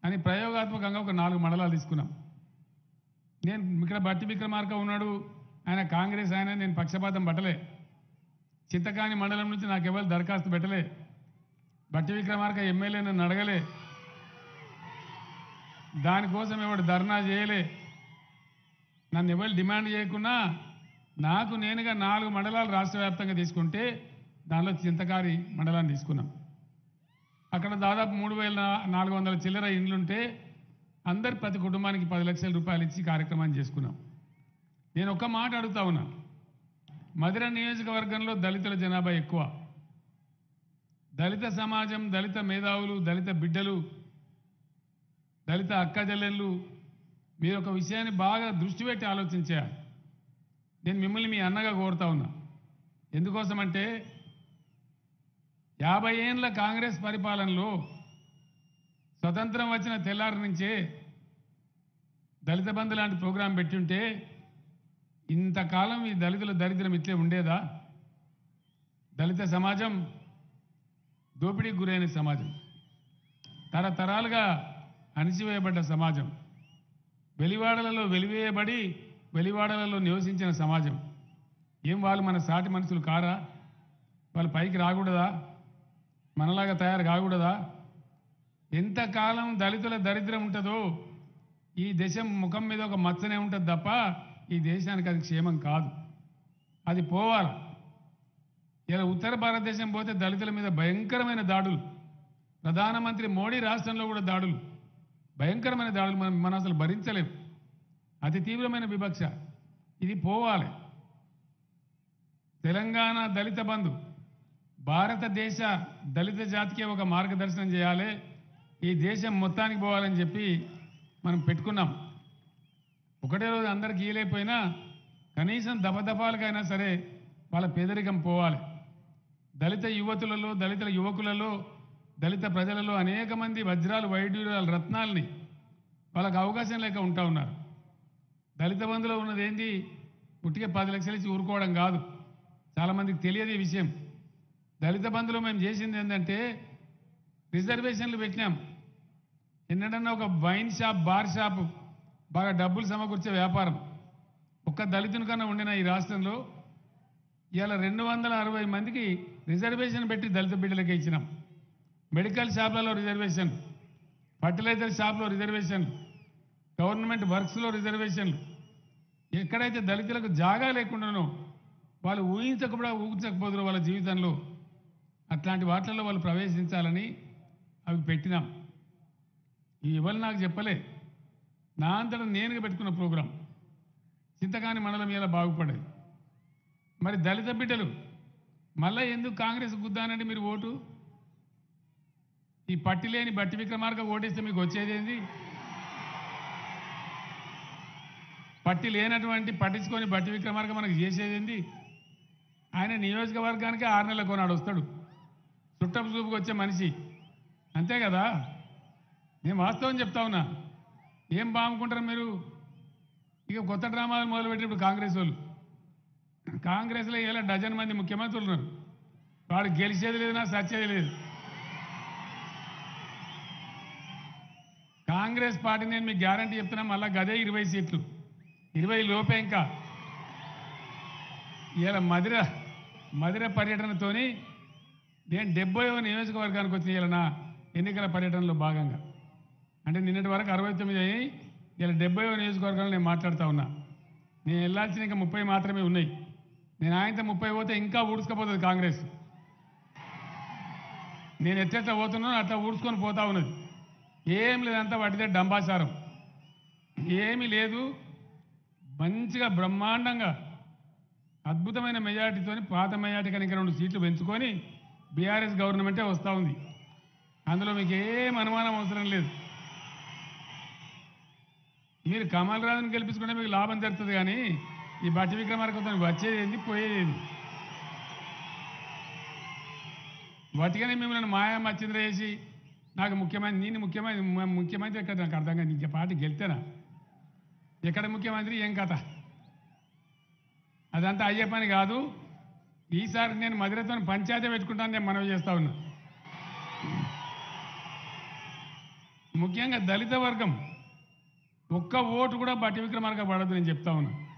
అని ప్రయోగాత్మకంగా ఒక 4 మండలాలు తీసుకున్నాం. నేను ఇక్కడ బట్టి విక్రమార్క ఉన్నాడు, ఆయన కాంగ్రెస్ ఆయన, నేను పక్షపాతం పట్టలే. చింతకాని మండలం నుంచి నాకు ఎవరు దరఖాస్తు పెట్టలే. బట్టి విక్రమార్క ఎమ్మెల్యే నన్ను అడగలే, దానికోసం ఎవడు ధర్నా చేయలే, నన్ను ఎవరు డిమాండ్ చేయకున్నా నాకు నేనుగా 4 మండలాలు రాష్ట్ర వ్యాప్తంగా తీసుకుంటే దానిలో చింతకారి మండలాన్ని తీసుకున్నాం. అక్కడ దాదాపు 3,400 చిల్లర ఇండ్లుంటే అందరు ప్రతి కుటుంబానికి 10 లక్షల రూపాయలు ఇచ్చి కార్యక్రమాన్ని చేసుకున్నాం. నేను ఒక్క మాట అడుగుతా ఉన్నా, మధిర నియోజకవర్గంలో దళితుల జనాభా ఎక్కువ. దళిత సమాజం, దళిత మేధావులు, దళిత బిడ్డలు, దళిత అక్కజల్లెళ్ళు మీరు ఒక విషయాన్ని బాగా దృష్టి పెట్టి ఆలోచించారు. నేను మిమ్మల్ని మీ అన్నగా కోరుతా ఉన్నా. ఎందుకోసమంటే 50 ఏళ్ల కాంగ్రెస్ పరిపాలనలో స్వతంత్రం వచ్చిన తెల్లారి నుంచే దళిత బంధు లాంటి ప్రోగ్రాం పెట్టుంటే ఇంతకాలం ఈ దళితుల దరిద్రం ఇట్లే ఉండేదా? దళిత సమాజం దోపిడీకి గురైన సమాజం, తరతరాలుగా అణిచివేయబడ్డ సమాజం, వెలివాడలలో వెలివేయబడి వెలివాడలలో నివసించిన సమాజం. ఏం వాళ్ళు మన సాటి మనుషులు కారా? వాళ్ళు పైకి రాకూడదా? మనలాగా తయారు కాకూడదా? ఎంతకాలం దళితుల దరిద్రం ఉంటుందో ఈ దేశం ముఖం మీద ఒక మచ్చనే ఉంటుంది తప్ప ఈ దేశానికి అది క్షేమం కాదు. అది పోవాలి. ఇలా ఉత్తర భారతదేశం పోతే దళితుల మీద భయంకరమైన దాడులు, ప్రధానమంత్రి మోడీ రాష్ట్రంలో కూడా దాడులు, భయంకరమైన దాడులు మనం అసలు భరించలేం. అతి తీవ్రమైన వివక్ష. ఇది పోవాలి. తెలంగాణ దళిత బంధు భారతదేశ దళిత జాతికి ఒక మార్గదర్శనం చేయాలి, ఈ దేశం మొత్తానికి పోవాలని చెప్పి మనం పెట్టుకున్నాం. ఒకటే రోజు అందరికి ఇయలేకపోయినా కనీసం దఫదఫాలకైనా సరే వాళ్ళ పేదరికం పోవాలి. దళిత యువతులలో, దళిత యువకులలో, దళిత ప్రజలలో అనేక మంది వజ్రాలు, వైడ్యూరాలు, రత్నాల్ని వాళ్ళకు అవకాశం లేక ఉంటా ఉన్నారు. దళిత బంధులో ఉన్నది ఏంటి? పుట్టికే 10 లక్షలు ఇచ్చి ఊరుకోవడం కాదు. చాలామందికి తెలియదు ఈ విషయం. దళిత బంధులో మేము చేసింది ఏంటంటే రిజర్వేషన్లు పెట్టినాం. ఎన్నడన్నా ఒక వైన్ షాప్, బార్ షాపు బాగా డబ్బులు సమకూర్చే వ్యాపారం ఒక్క దళితుని కన్నా ఉండిన ఈ రాష్ట్రంలో ఇవాళ 260 మందికి రిజర్వేషన్ పెట్టి దళిత బిడ్డలకే ఇచ్చినాం. మెడికల్ షాప్లలో రిజర్వేషన్, ఫర్టిలైజర్ షాప్లో రిజర్వేషన్, గవర్నమెంట్ వర్క్స్లో రిజర్వేషన్లు. ఎక్కడైతే దళితులకు జాగా లేకుండానో వాళ్ళు ఊహించకపోదురో వాళ్ళ జీవితంలో అట్లాంటి వాటిల్లో వాళ్ళు ప్రవేశించాలని అవి పెట్టినాం. ఈ ఎవరు నాకు చెప్పలే, నా అంతటా నేనుగా పెట్టుకున్న ప్రోగ్రాం. చింతకాని మండలం ఇలా బాగుపడేది. మరి దళిత బిడ్డలు మళ్ళీ ఎందుకు కాంగ్రెస్ గుద్దానంటే మీరు ఓటు? ఈ పట్టి లేని బట్టి విక్రమార్క ఓటేస్తే మీకు వచ్చేదేంది? పట్టి లేనటువంటి పట్టించుకొని బట్టి విక్రమార్క మనకు చేసేదేంది? ఆయన నియోజకవర్గానికి 6 నెలల కొనాడు వస్తాడు, చుట్టపు చూపుకు వచ్చే మనిషి, అంతే కదా? నేను వాస్తవం చెప్తా ఉన్నా. ఏం బాగుంటారు మీరు? ఇక కొత్త డ్రామాలు మొదలుపెట్టి ఇప్పుడు కాంగ్రెస్ వాళ్ళు, కాంగ్రెస్లో ఇలా డజన్ మంది ముఖ్యమంత్రులు ఉన్నారు. వాడు గెలిచేది లేదు, నా సచ్చేది లేదు. కాంగ్రెస్ పార్టీ నేను మీకు గ్యారంటీ చెప్తున్నా, మళ్ళా గదే 20 సీట్లు, 20 లోపే. ఇంకా ఇలా మధిర పర్యటనతోని నేను 70వ నియోజకవర్గానికి వచ్చిన ఇలా నా ఎన్నికల పర్యటనలో భాగంగా. అంటే నిన్నటి వరకు 69 అయ్యి ఇలా 70వ నియోజకవర్గంలో నేను మాట్లాడుతూ ఉన్నా. నేను వెళ్ళాల్సిన ఇంకా 30 మాత్రమే ఉన్నాయి. నేను ఆయనతో 30 పోతే ఇంకా ఊడ్చుకపోతుంది కాంగ్రెస్. నేను ఎట్లా పోతున్నానో అట్లా ఊడ్చుకొని పోతా ఉన్నది. ఏం లేదంతా వాటిదే డంబాచారం, ఏమీ లేదు. మంచిగా బ్రహ్మాండంగా అద్భుతమైన మెజార్టీతో, పాత మెజార్టీ కనుక 2 సీట్లు పెంచుకొని బీఆర్ఎస్ గవర్నమెంటే వస్తూ ఉంది. అందులో మీకు ఏం అనుమానం అవసరం లేదు. మీరు కమల్ రాజుని గెలిపించుకుంటే మీకు లాభం జరుగుతుంది, కానీ ఈ బట్టి విక్రమార్కతో వచ్చేది ఏంది, పోయేది ఏంది? వాటికనే మిమ్మల్ని మాయా మచ్చింద్ర చేసి నాకు ముఖ్యమంత్రి, నేను ముఖ్యమంత్రి ఎక్కడ నాకు అర్థం కాదు. ఇంక పార్టీ గెలితేనా? ఎక్కడ ముఖ్యమంత్రి, ఏం కథ? అదంతా అయ్యే పని కాదు. ఈసారి నేను మధిరతో పంచాయతీ పెట్టుకుంటాను, నేను మనవి చేస్తా ఉన్నా. ముఖ్యంగా దళిత వర్గం ఒక్క ఓటు కూడా బట్టి విక్రమార్క పడదు నేను చెప్తా ఉన్నా